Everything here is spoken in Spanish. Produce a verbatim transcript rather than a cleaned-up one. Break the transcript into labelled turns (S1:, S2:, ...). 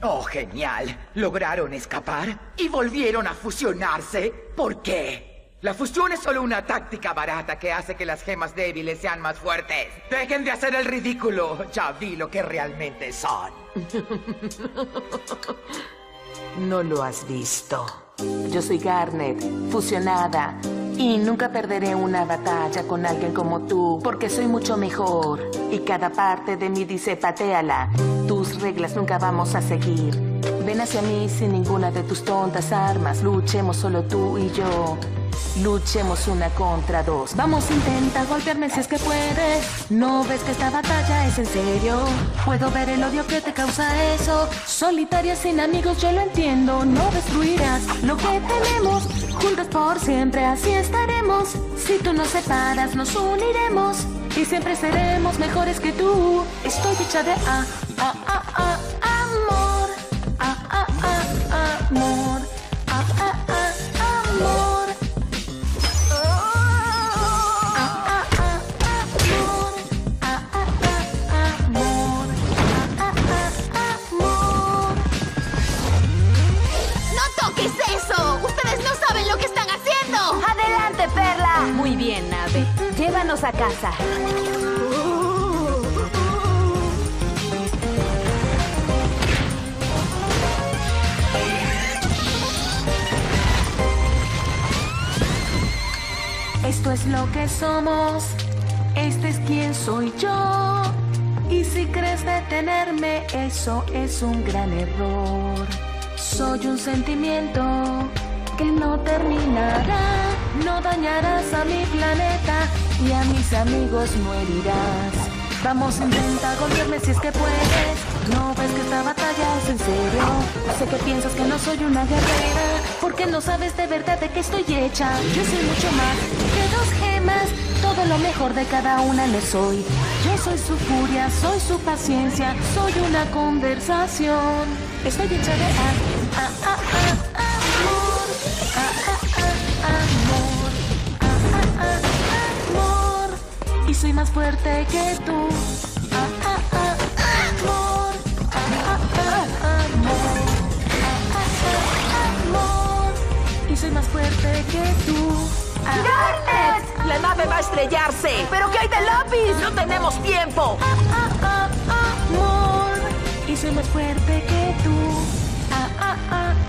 S1: Oh, genial. Lograron escapar y volvieron a fusionarse. ¿Por qué? La fusión es solo una táctica barata que hace que las gemas débiles sean más fuertes. Dejen de hacer el ridículo. Ya vi lo que realmente son.
S2: No lo has visto. Yo soy Garnet, fusionada. Y nunca perderé una batalla con alguien como tú, porque soy mucho mejor. Y cada parte de mí dice patéala. Tus reglas nunca vamos a seguir. Ven hacia mí sin ninguna de tus tontas armas. Luchemos solo tú y yo. Luchemos una contra dos. Vamos, intenta golpearme si es que puedes. ¿No ves que esta batalla es en serio? Puedo ver el odio que te causa eso. Solitaria sin amigos, yo lo entiendo. No destruirás lo que tenemos. Juntos por siempre, así estaremos. Si tú nos separas, nos uniremos. Y siempre seremos mejores que tú. Estoy hecha de a, a, a, a, amor. A, a, a, amor. A, a, a, amor.
S3: Muy bien, Nave. Llévanos a casa.
S2: Esto es lo que somos. Este es quien soy yo. Y si crees detenerme, eso es un gran error. Soy un sentimiento que no terminará. No dañarás a mi planeta y a mis amigos no herirás. Vamos, intenta golpearme si es que puedes. No ves que esta batalla es en serio. Sé que piensas que no soy una guerrera, porque no sabes de verdad de qué estoy hecha. Yo soy mucho más que dos gemas. Todo lo mejor de cada una le soy. Yo soy su furia, soy su paciencia, soy una conversación. Estoy hecha de a, a, a, a, amor. A, a, a, amor. A, a, a, amor. Y soy más fuerte que tú. A, a, a, amor. A, a, a, amor. A, a, a, amor. Y soy más fuerte que tú.
S4: ¡Garnet! La nave va a estrellarse. ¿Pero qué hay de lápiz? ¡No tenemos tiempo!
S2: Ah, ah, ah, amor. Y soy más fuerte que tú. Ah, ah, ah,